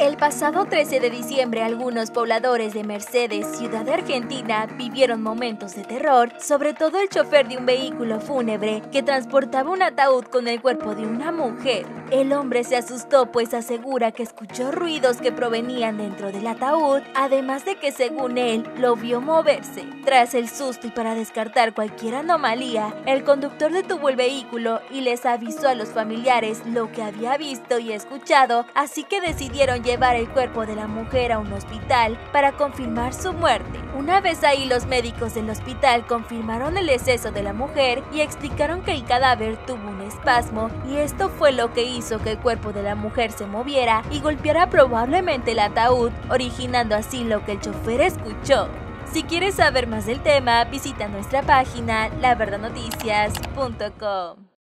El pasado 13 de diciembre, algunos pobladores de Mercedes, ciudad de Argentina, vivieron momentos de terror, sobre todo el chofer de un vehículo fúnebre que transportaba un ataúd con el cuerpo de una mujer. El hombre se asustó pues asegura que escuchó ruidos que provenían dentro del ataúd, además de que según él, lo vio moverse. Tras el susto y para descartar cualquier anomalía, el conductor detuvo el vehículo y les avisó a los familiares lo que había visto y escuchado, así que decidieron llevar el cuerpo de la mujer a un hospital para confirmar su muerte. Una vez ahí, los médicos del hospital confirmaron el deceso de la mujer y explicaron que el cadáver tuvo un espasmo y esto fue lo que hizo que el cuerpo de la mujer se moviera y golpeara probablemente el ataúd, originando así lo que el chofer escuchó. Si quieres saber más del tema, visita nuestra página laverdadnoticias.com.